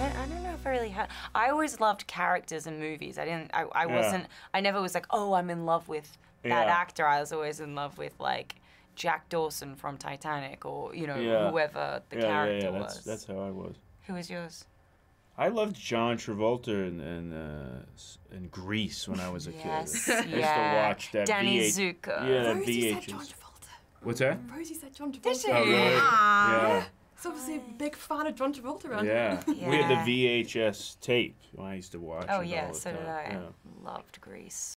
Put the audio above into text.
I don't know if I really had. I always loved characters in movies. I wasn't. I never was like, oh, I'm in love with that actor. I was always in love with like Jack Dawson from Titanic, or whoever the character was. That's how I was. Who was yours? I loved John Travolta in Grease when I was a kid. I used to watch that Danny Zuko. Yeah, that Rosie VHS. said John Travolta. What's that? Rosie said John Travolta. Did she? Oh, really? Yeah. It's obviously a big fan of John Travolta around Yeah. here. We had the VHS tape I used to watch. Oh it yeah, all the so did time. I. Yeah. Loved Grease.